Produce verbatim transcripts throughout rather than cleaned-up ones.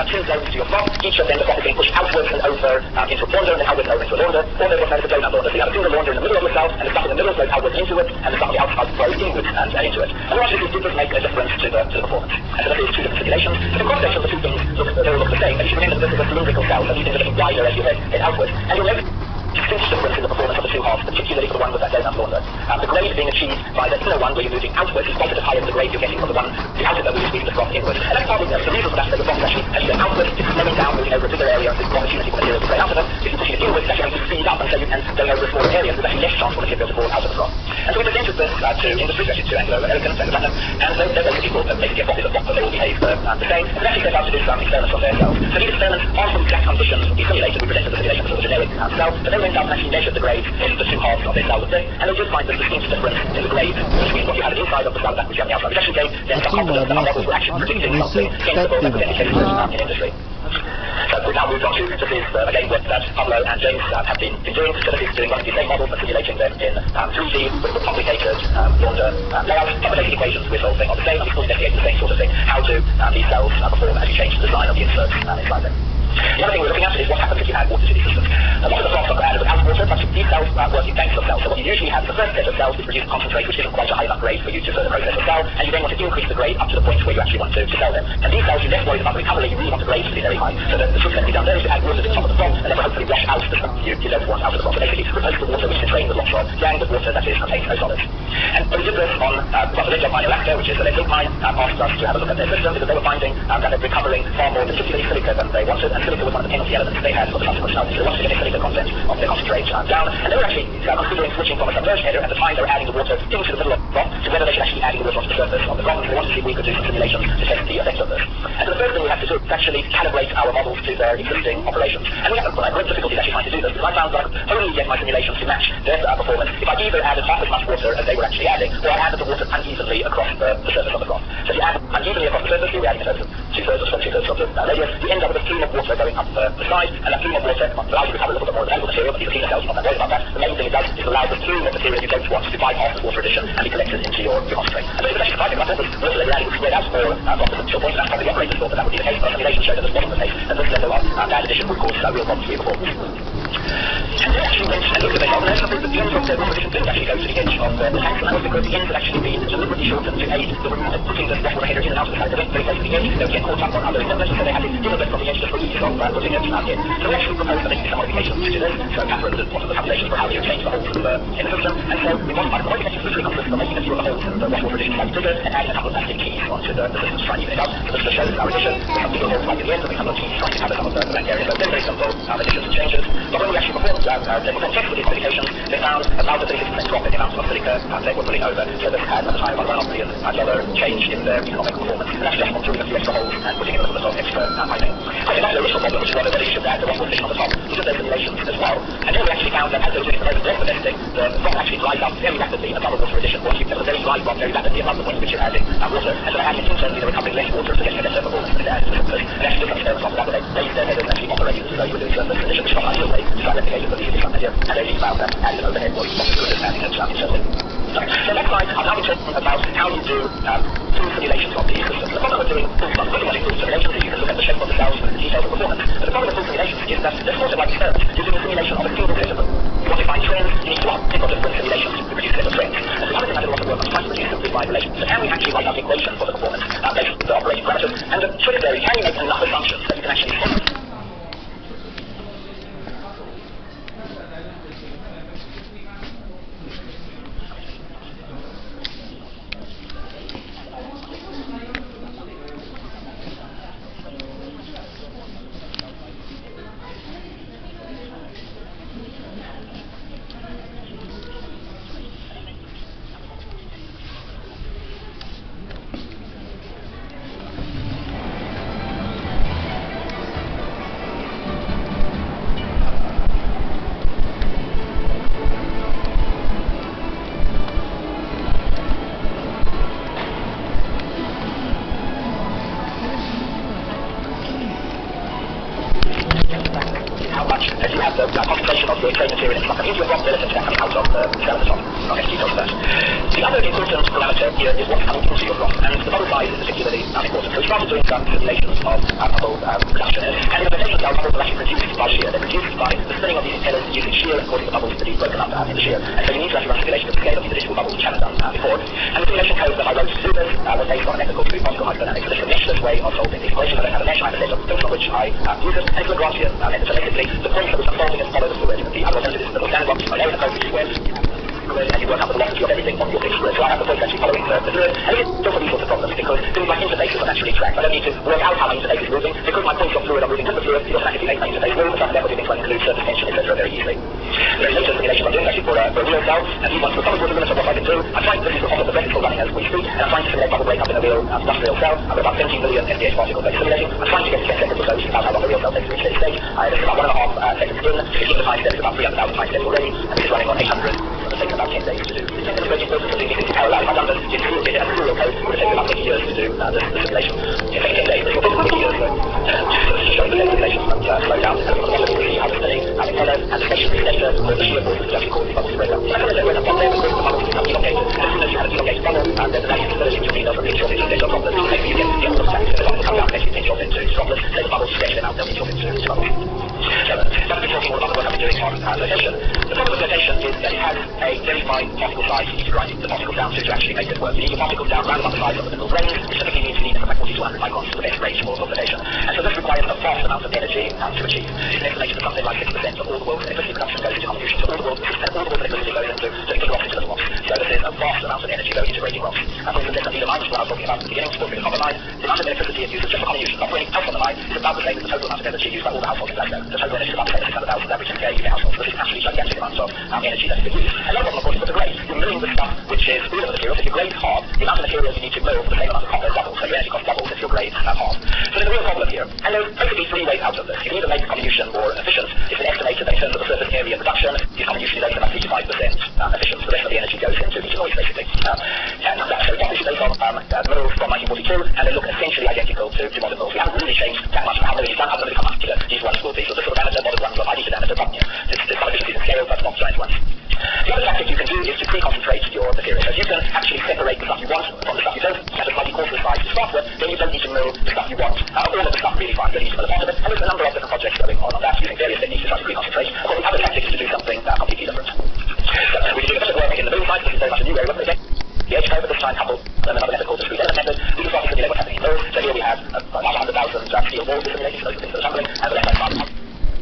uh, two zones to your froth. Each of them, the froth is being pushed outwards and over um, into a plunger, and then outwards and over into a launder. Or there's what's known as a donut launder. So you have a single launder in the middle of yourself, and the stuff in the middle flows outwards into it, and the stuff on the outside flows inwards and uh, into it. And actually these difference make a difference to the, to the performance. And so that is two different simulations. But the cross-section of the two things look, they all look the same, but you should remember that this is a cylindrical cell, so these things are getting wider as you head, head outwards. And you'll notice distinct difference in the performance of the two halves, particularly for the one with that donut launder. Um, the grade being achieved by the inner one where you're moving outwards is quite a bit higher than the grade you're getting from the one, the outer that we're moving the froth inwards. And that's partly the reason for that is that the froth actually, as you go outwards, it's slowing down, moving over a bigger area, there's more opportunity for material to play out of them. If you're pushing it inwards, it's actually going to speed up, and so you can go over a smaller area, there's actually less chance for material to fall out of the froth. And so we presented this uh, to industry, especially to Anglo American and Platinum, and so they're basically called uh, basically a copy of the froth, but they all behave uh, the same. And actually set out to do some experiments on their cells. So these experiments are from exact conditions we simulated. We presented the simulation of the generic uh, cell, but they went out and actually measured the grade in the two halves of their cell with this, and they did find this distinct difference in the grade between what you had inside of the cell and that which you had on the outside, which actually gave them some confidence that our models were actually predicting something sensible that was indicated um, in industry. So we've now moved on to, this is uh, again work that Pablo and James uh, have been, been doing. So this is doing one of the same models but simulating them in um, three D with the complicated um, launder um, layout. Complicated equations with all things are the same, and we still investigate the same sort of thing, how do um, these cells uh, perform as you change the design of the insert um, inside them. The other thing we're looking at is what happens if you add water to these systems. A lot of the froths are added without water, but these cells uh, work in banks of cells. So what you usually have in the first set of cells is produce a concentrate which isn't quite a high enough grade for you to further process the cell, and you then want to increase the grade up to the point where you actually want to, to sell them. And these cells, you're less worried about the recovery, you really want the grades to be very high. So the, the trick that can be done there is to add water to the top of the froth, and then hopefully wash out the stuff you, you don't want out of the froth. So basically replace the water which is drained with lots of yang with water that is contains no solids. And when we did this on uh, well, the Ledger Mine Alaska, which is the lead mine, um, asked us to have a look at their system because they were finding um, that they're recovering far more, particularly silica, than they wanted, and silica was one of the penalty elements they had for the customer functionality. So they wanted to get the silica content of their concentrate um, down, and they were actually uh, considering switching from a submerged header. At the time, they were adding the water into the middle of the froth, so whether they should actually add the water onto the surface of the froth. They wanted to see if we could do some simulations to test the effects of this. And so the first thing we have to do is actually calibrate our models to their existing operations. And we haven't had great difficulty actually trying to do this, because I found that I could only get my simulations to match their uh, performance if I either added half as much water as they were actually adding, or I added the water unevenly across the, the surface of the froth. So if you add unevenly across the surface, you're adding it over two-thirds or two-thirds of the uh, radius, you end up with a plume of water going up the, the side, and that plume of water allows you to recover a little bit more of the valuable material, but these are cleaner cells, you're not that worried about that. The main thing it does is allow the plume of material you don't want to bypass the water addition and be collected into your, your concentrate. And so it's actually surprising about this, water they were adding was spread out more uh, from the potential point, and that's probably the operators thought that that would be the case, but simulation showed that this wasn't the case, and this level of uh, bad addition would cause uh, real problems to your performance. And they actually went and looked at this, and there's something that the ends of the water addition didn't actually go to the edge of the, the tank, and that was because the ends had actually been deliberately shortened to aid the uh, putting the water header in and out of the tank. They went very close to the edge, they would get caught up on other inlets, so they had to give a bit from the edge just for ease of uh, putting it uh, in. So we actually proposed that they do some modifications to this, so Catherine did one of the calculations for how they would change the holes in the, in the system, and so we modified the modifications literally consists of making a few of the holes in the water addition slightly bigger and adding a couple of plastic keys onto the, the system to try and even it out. So this just shows our addition, we have bigger holes right at the end, and we have a key trying to cover some of the blank areas. So they're very simple um, additions and changes, but when we actually performed uh, uh, they performed checks with these modifications, they found about a thirty-six percent drop in the amount of silica uh, they were putting over, so this had at the time about one and a half million uh, dollar change in their economic performance, and that's just from doing a few extra holes and putting in a little bit of extra uh, piping. I think that's the original problem, which is whether they should add the water addition on the top, we did those simulations as well, and then we actually found that as they were doing the rest of the testing, the froth actually dries up very rapidly above the water addition. Once you get a very dry froth very rapidly above the point at which you're adding uh, water, and so they're adding internally, they're recovering less water, so getting a better performance than they added to the surface. They actually did some experiments on that, they raised their headers and actually operated as though you were doing surface addition, which is not ideal way to try replications of these additional materials, and they found that adding an overhead was not as good as adding it um, internally. So next slide, I'll now be talking about how you do um, full simulations of these systems. The problem with doing full, well, pretty much full simulations is you can look at the shape of the cells and the details of performance. But the problem with full simulations is that this sort of like experiment, you're doing a simulation of a single system. You want to find trends, you need to pick up different simulations to produce different trends. And the other thing I did a lot of work on trying to produce simplified relations. So can we actually write out the equation for the performance uh, based on the operating parameters? And the trick there is, can you make enough assumptions that you can actually follow? Is what's coming into your froth, and the bubble size is particularly um, important. So we started doing some simulations of uh, bubble um, production. And in the rotation cell, bubbles are actually produced by shear. They're produced by the spinning of these impellers using shear and causing the bubbles to be broken up um, in the shear. And so you need to actually run a simulation of the scale of these additional bubbles, which I haven't done uh, before. And the simulation code that I wrote to do this uh, was based on a method called two-particle hydrodynamics. So this is a meshless way of solving the equation. I don't have a mesh, I have a set of filters on which I um, use it. And it's a Lagrangian uh, method. So basically, the points that which I'm solving is follow the fluid. The other alternative is the little sandbox. I know the code which squares and you work out the velocity of everything on your fixed fluid. So I have the points actually following the, the fluid. And it's still for these sorts of problems because things like interfaces are naturally tracked. I don't need to work out how my interface is moving. Because my points of fluid are moving to the fluid, it automatically makes my interface move, and therefore giving to include surface tension, et cetera very easily. There is later simulation I'm doing actually for, uh, for a real cell, and these ones for some of the limits of what I can do. I'm trying to this is the the reticle running as we speak, and I'm trying to simulate bubble breakup in a real uh, industrial cell. I've got about seventeen million F D H particles that are simulating. I'm trying to get to ten seconds or so, which is about how long a real cell takes to reach steady state. Uh, this is about one and a half uh, seconds in, fifteen the time step is about three hundred thousand time steps already, and this is running on eight hundred, so it's taking about ten days to do. The second equation process is completely parallel. If I've done this in true in a serial code, it would have taken about eighty years to do uh, the, the simulation. It takes ten days, but you're probably eighty years, so uh, just to show the simulation and uh, slow down. And of course, you can see how the spinning, how the impellers, and the stationary center, the shear force which actually causes the bubbles to break up. So that's when I'm on there, because the bubbles become elongated. As soon as you have an elongated bubble, uh, there's a nice ability to read over pinch off into little droplets. Maybe you get the other side, so the bubbles come down, basically pinch off into droplets, then the bubbles stretch them out, they'll pinch off into bubbles. So uh, that's been talking all about the work I've been doing on uh, flotation. The problem with flotation is that it has a very fine particle size. You need to grind the particles down to, to actually make it work. You need your particles down round about the size of the middle range, which typically means you need them like forty to one hundred microns for the best range for flotation. And so this requires a vast amount of energy um, to achieve. It's an estimation of something like fifty percent of all the world's electricity production goes into contribution to all the world's and all the world's electricity goes into to big rocks into little rocks. So this is a vast amount of energy going into breaking rocks. And for instance, the mine, which I was talking about at the beginning, supporting the copper mine, the amount of electricity it uses just for common use, not for anything else on the mine, is about the same as the total amount of energy used by all the households in Glasgow. The total energy is about six hundred thousand average U K households. So this is actually gigantic amounts of um, energy that is being used. And another problem, of course, is with the grade. You're milling the stuff which is all of the materials. If your grade hard, the amount of materials you need to mill for the same amount of copper doubles. So your energy cost doubles if your grade um, hard. So there's a real problem here. And there's basically three ways out of this. You can either make the comminution more efficient. It's been estimated that in terms of the surface area production, the comminution is only about three to five percent um, efficient. So the rest of the energy goes into heat and noise, basically. Um, and that's so it's based on um, uh, minerals from nineteen forty-two, and they look essentially identical to, to modern mills. We haven't really changed that much. How many you've done, how many become muscular. These ones will be. So the sort of amateur modern ones are highly diameter, but you know, there's, there's some efficiencies in scale, but not giant ones. The other tactic you can do is to pre-concentrate your material. So you can actually separate the stuff you want from the stuff you don't. You have a slightly coarser size to start with, then you don't need to mill the stuff you want. Uh, all of the stuff really fine, you don't need to mill a part of it. And there's a number of different projects going on on that using various techniques to try to pre-concentrate. Of course, the other tactic is to do something uh, completely different. So we can do a bit of work in the milling side, this is very much a new area, but the edge code, but this time coupled with another method called the discrete element method. We can start to simulate what's happening in mills. So here we have uh, about one hundred thousand uh, steel balls simulating for those things that are assembling, and the left hand side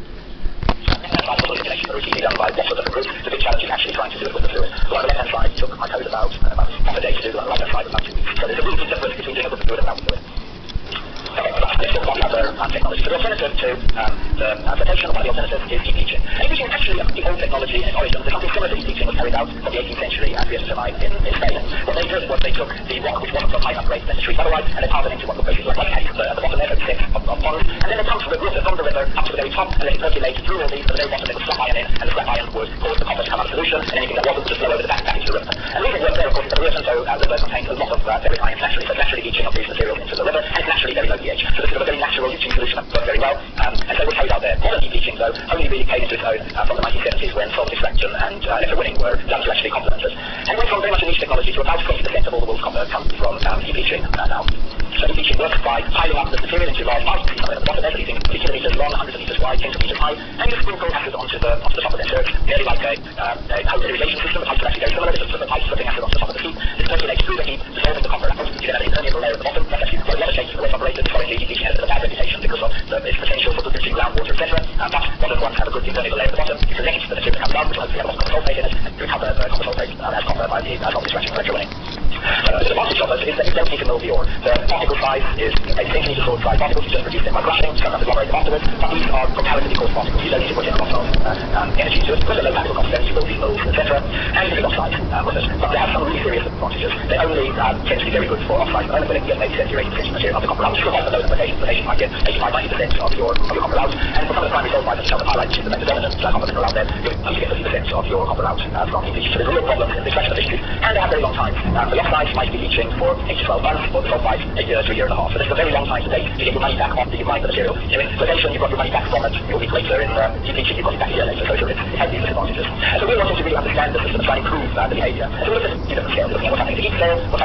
simulation that are routinely done by lots of different groups. The big challenge is actually trying to do it with the fluid. So on the left hand side, it took my code about, uh, about half a day to do, on the right hand side about two weeks. So there's a really big difference between doing it with the fluid and without the fluid. Okay, let's talk about the other um, technology. So the alternative to um, the uh, flotation, one of the alternatives is heat leaching. And heat leaching is actually a pretty old technology in its origins. There's something similar to heat leaching was carried out from the eighteenth century at the S S M I in, in Spain. What they did was they took the rock which wasn't of high enough grade to treat otherwise, and they piled it into what looked basically like cake at the, at the bottom there, so thick of, of ponds. And then they pumped the water from the river up to the very top, and let it percolate through all these, and the very bottom there was scrap iron in, and the scrap iron would cause the copper to come out of solution, and anything that wasn't would just flow over the back, back into the river. And the reason it worked there, of course, is that the river, so uh, the river contains a lot of uh, very ions naturally, so naturally leaching of these materials into the river, and it's naturally very low pH. So this is a very natural leaching solution that worked very well, um, and so it was carried out there. Modern heat leaching, though, only really came into its own uh, from the nineteen seventies when solvent extraction and uh, electrowinning were done to actually complement it. And went from very much a niche technology to about twenty percent of all the world's copper comes from um, heat leaching uh, now. So heat leaching works by piling up the material into large piles, somewhere at the bottom there, anything three kilometers long, hundreds of meters wide, tens of meters high, and you sprinkle acid onto the, onto the top of it. So it's nearly like a, um, a polarization system. The pipes are actually very similar. It's just a pipe slipping acid onto the top of the heat. This percolates through the heat, dissolving the copper atoms. You then have an impermeable layer at the bottom. That's actually quite a lot of changes to the way it's operated. Historically, heat leaching has a bad reputation because of the, its potential for polluting groundwater, et cetera. Um, but modern ones have a good impermeable layer at the bottom. You select the material that comes out, which will hopefully have a lot of copper sulfate in it, and you recover the copper sulfate uh, as copper by the uh, solvent extraction and electrowinning. So the advantage of this is that you don't need to mill the ore. The particle size is essentially the sword-sized particles. You just produce them by crushing, so that's agglomerated afterwards. But these are comparatively coarse particles. You don't need to put in a lot of uh, um, energy to it. Because they're low capital cost, then you build these mills, et cetera. And you can oxide uh, with it. But they have some really serious advantages. They only uh, tend to be very good for oxide. Only when you get maybe seventy or eighty percent material of the copper out. Still quite below the application. The patient might get eighty-five to ninety percent of your, of your copper out. And for some of the primary sulfides, which are the highlights, which is the most dominant uh, copper mineral out there, you only get fifty percent of your copper out uh, from heat leaching. So there's a real problem in the extraction of issues. And they have very long times. Um, the oxides might be leaching for eight to twelve months, or the sulfides a year to a year and a half. So this is a very long time to take to get your money back after you've mined the material. You know, in flotation, you've got your money back from it a week later. In uh, heat leaching, you've got it back a year later. So it, it has these disadvantages. And so we're wanting to really understand the system and try and improve uh, the behavior. And so we're looking at two different scales. We're looking at what's happening at the heat scale, what's happening at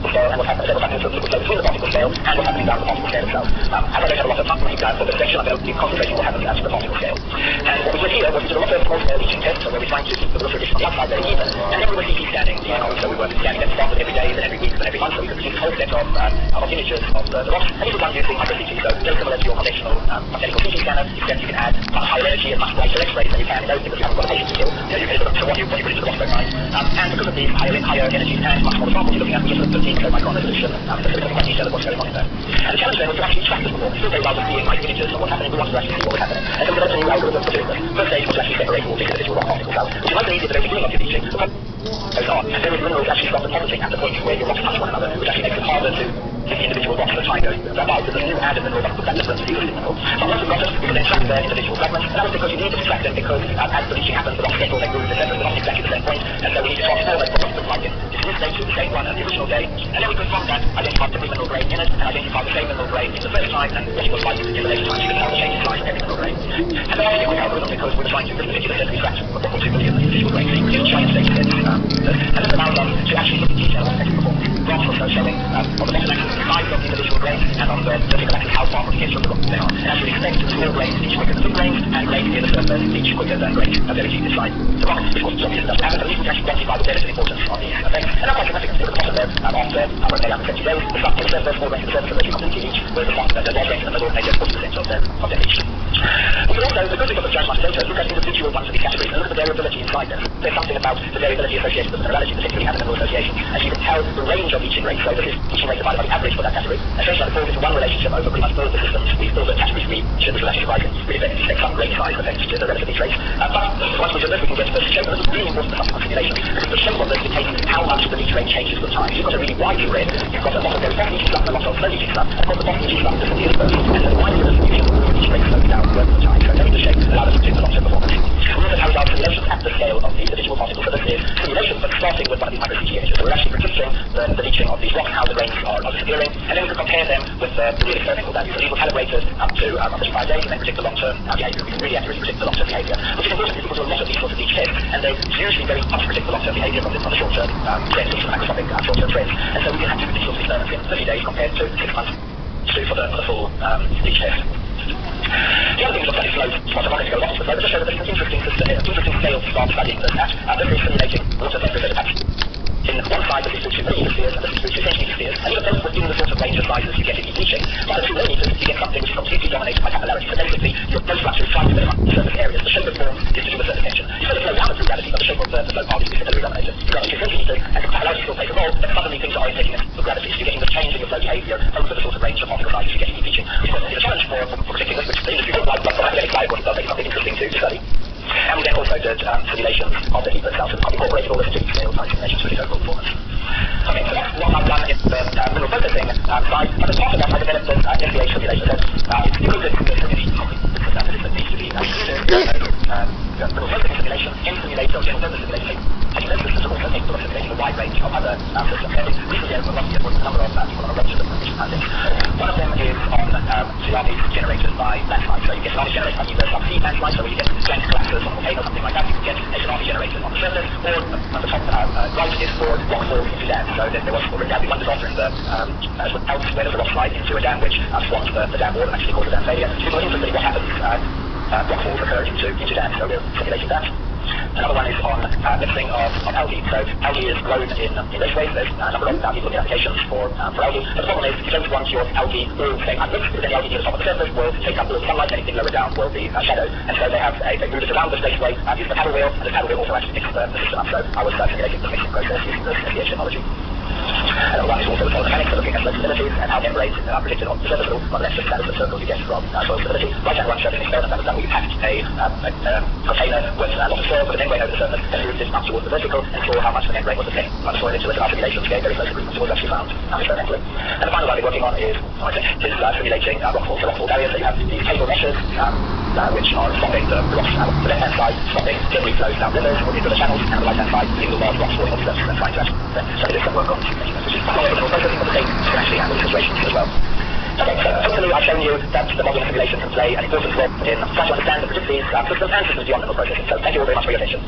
particle scale and what's happening, what's happening between the particle scale and what's happening down the particle scale itself. Um, as I don't have a lot of time uh, for this section, I'm going to be concentrating on what happens at the particle scale. And what we did here was we did a lot of small scale leaching tests, so where we're trying to keep the water addition on the outside very even, and then we were C T scanning, you know, so we were scanning them started every day, then every week, then every month, so we could produce a whole set of, uh, of images of the, the rocks, and this was done using micro C T, so very similar to your conventional um, mechanical C T scanner, except you can add much higher energy and much brighter X-rays than you can in those because you haven't got a patient still, you know, you can so what you, what you put into the rock overnight. Um, and because of these higher, higher energies and much more samples, you're looking at just a fifteen kilomicron resolution, um, so it's looking quite detailed of what's going on in there. And the challenge then was to actually track this performance. Still very well with seeing like images of what's happening, we want to actually see what was happening. And so we developed a new algorithm for doing this. First stage was to actually separate all these individual rock particles out, which is nice and easy at the very beginning of your leaching. Goes on, and then the minerals actually start depositing at the point where your rocks touch one another, which actually makes it harder to get the individual rocks as time goes by. There's a new added mineral that puts that difference to the existing mineral. So once we've got it, we can then track their individual fragments, and that was because you need to track them because um, as the leaching happens, the rocks get all their grooves, et cetera, they're not exactly the same point, and so we need to transform those rocks look like in this day to the same one as the original day, and then we can from that identify every mineral grade in it, and identify the same mineral grade in the first time, and what it was like in the later time, so you can tell the changes in every mineral grade. And then obviously a quick algorithm because we're trying to particularly set extract one point two million individual grades, so you can try and stage it. Um, and this allows us to actually look in detail at technical performance. Graphs also showing um, on the bottom axis the size of the individual grains, and on the vertical axis how far from the edge of the rock they are. And as we expect, small grains leach quicker than big grains, and grains near the surface leach quicker than grains at very deep inside the rock, which was obvious enough to happen, but we can actually quantify the relative importance of these effects. And that's quite significant. At the bottom there, um, after um, when they have twenty days, the stuff to the surface, small grains to the surface, and thirty percent each, whereas the bottom, the large grains in the middle, they get forty percent of them, of them each. We can also, the good thing of the giant mass data is look at individual ones of these categories and look at the variability inside them. There's something about the variability associated with the mineralogy, particularly having a mineral association, and you can tell the range of leaching rates. So this is leaching rate divided by the average for that category. Essentially, that falls into one relationship over pretty much all the systems. We all the categories we should be actually surprising. Really effective to take some great size effects to the relative leach rates. Uh, but once we do this, we can get to the shape, and this is really important for subsequent simulation because the shape of this dictates how much the leach rate changes with time. If you've got a really wide leach rate, you've got a lot of very fast leaching stuff and a lot of slow leaching stuff, and of course the bottom leaching stuff is differently dispersed. And so the wider the distribution, the leach rate slows down over time. So knowing the shape allows us to do the long-term performance. We also carried out simulations at the scale of the individual particles. So this is simulation, but starting with one of these micro C T images. So we're actually predicting the, the leaching of these rocks, how the grains are, are disappearing, and then we can compare them with the, the real experimental values. So these were calibrated up to um, thirty-five days and then predict the long-term uh, behavior. We can really accurately predict the long-term behavior, which is important because a lot of these sorts of leach tests, and they usually very much predict the long-term behavior from the, from the short-term um, trends, from macroscopic uh, short-term trends. And so we can have two these sorts of experiments in thirty days compared to six months to for the, for the full um, leach test. The other thing is that flow, what I wanted to go off the flow, but just show that there's an interesting, uh, interesting scale to start studying this at. Uh, this is simulating water vapor physics. In one side, this is through two millimeter spheres, and this is through two centimeter spheres. And even those within the sort of range of sizes you get in each leaching, by the two millimeters, you get something which is completely dominated by capillarity. So basically, your flow structure is trying to fill up surface areas. The shape of form is to do with surface tension. You sort of flow down through gravity, but the shape of the, the flow path is capillary dominated. You've got two centimeters, and the capillarity still plays a role, but suddenly things are orientating with gravity. So you're getting the change in your flow behavior over the sort of range of particle sizes you get in each leaching. Which is a challenge for, for, for predicting this, which the industry doesn't like, but for academic side, it does make something interesting to study. And we then also did um, simulations of the heat itself, and incorporated all this into scale type simulations for the overall performance. Okay, so that's what I've done in the uh, mineral processing um, side. And as part of that, I developed this uh, M P H simulation. So uh, it's included in the community copy that needs to be included. Um, the mineral processing simulation, in simulator, general purpose simulation. And you notice this is also capable of simulating a wide range of other um, systems. And recently, over the last year, a number of uh, people on a bunch of different systems. One of them is on um, tsunamis generated by landslides. So you get tsunamis generated by either subsea landslides, so when you get land collapses on a volcano or something like that, you can get a tsunami generated on the surface, or on the top uh, uh, right is for rockfall into dams. So there, there was already had one disaster in the um, uh, out where there was a rock slide into a dam which uh, swamped the, the dam wall and actually caused a dam failure. So it's interesting what happens uh, uh, rockfalls occur into, into dams, so we're simulating that. Another one is on uh, mixing of, of algae. So algae is grown in, in raceways. There's a number of algae looking applications for, um, for algae. But the problem is you don't want your algae all staying unmixed because then the algae near the top of the surface will take up all the sunlight. Anything lower down will be uh, shadowed. And so they have a, they move it around this raceway, uh, use the paddle wheel, and the paddle wheel also actually mixes the, the system up. So I was uh, simulating the mixing process using this M P H technology. Another one is also the soil mechanics, so looking at soil stability and how membranes are predicted on the surface level, but that's just that is the circles you get from uh, soil stability. Right hand one shows an experiment that was done where you packed a, um, a um, container with a lot of soil with a membrane over the surface and moved it up towards the vertical and saw how much the membrane was affecting by the soil into it. And our simulations gave very close agreements to what was actually found um, experimentally. And the final one we're working on is, oh, is uh, simulating uh, rockfall, so rockfall barriers. So you have these cable meshes um, uh, which are stopping the rocks out the left hand side, stopping debris flows down rivers or into the channels, and on the right hand side, single large rocks falling off the surface and trying to actually uh, study this and work on simulating this, which is processing of the data to actually handle situations as well. Okay, so hopefully I've shown you that the modeling simulation can play an important role in trying to understand and predict these uh, systems and systems beyond mineral processing. So thank you all very much for your attention.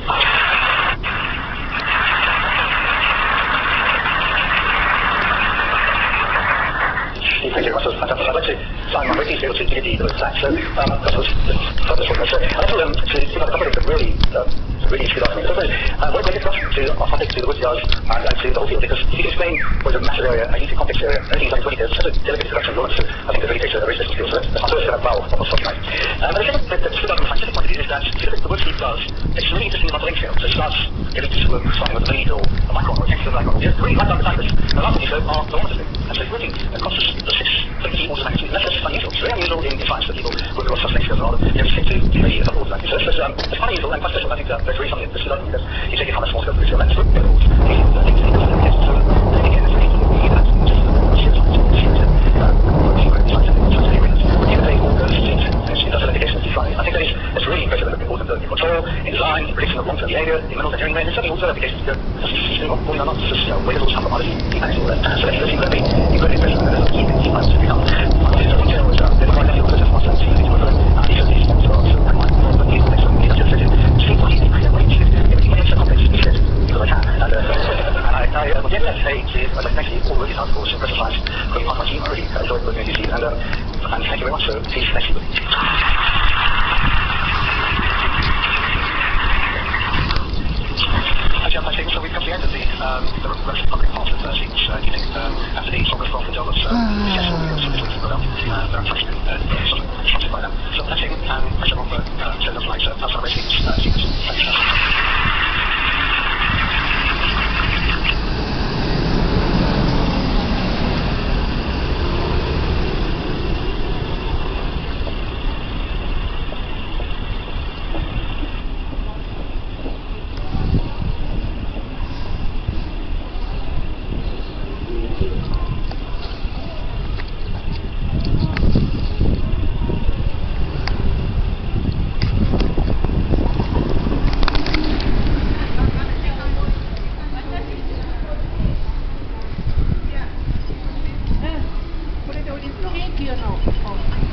Steve, thank you very much. That was fantastic. I'd like to sign my wiki to give you those stats. So, um, that was further short. So, I'd like to, um, to give out a couple of really, um, really interesting documents. So, first, uh, what a great introduction to our topic, to the woods yards, and, and to the whole field, because if you can explain what is a massive area, a hugely complex area, everything's like twenty years, such a delicate introduction, so I think it really takes a very special skill. So, that's my first kind of bow of what's tonight. Um, but the second bit that stood out from a scientific point of view is that if you look at the woods field does, it's really interesting about the length scale. So, it starts getting to sort of starting with a lead or a micron or a tenth of a micron. It's really right down beside this. And the last thing you said are the ones and so it's working across the, the six thirty orders of magnitude. That's just unusual. It's very unusual in, in science that people work across such lengths rather than you know, stick to maybe a couple orders of magnitude. So it's, um, it's quite unusual and quite special. I think that there's really something that stood out because you take it from a small scale to a scale. And it's really difficult. I think it's because it gets to, I think again, it's really difficult to get that just a sheer science, sheer to, uh, secret scientific, scientific arenas. But the end of the day, all goes to, it does have indications of design. I think that is, it's really impressive and important in control, in design, in prediction of long-term behavior, in minerals engineering, and certainly also applications that just system of going on, not just, you know, where little stuff about it, you manage all that. So that's, that's incredibly, incredibly impressive, and there's a key thing to find to become. One of the detail is, um, there's a right nephew, Christopher Watson, so you need to refer, uh, he's just these small as well, so I might involve, but he's the next one, he's just fitted, see what he's increasing, what he's fitted, everything, when it's so complex, he's fitted, because I can, and, uh, and I, I, uh, would get that to say, to, I'd like to thank you all really hard for impressive science, for being part of my team, I really enjoyed working with you, and, um, and thank you very much, so please, thank you. I think so we've come to the end of the, um, the relative public part of the thirteenth uh, evening um, after the sort of from the Dallas uh, successful videos of the weeks ago. Uh, they're unfortunately uh, sort of disrupted by them. So that's it. Um, pressure on the uh, show notes like uh, outside racing uh, sequence. Thank you. Thank you.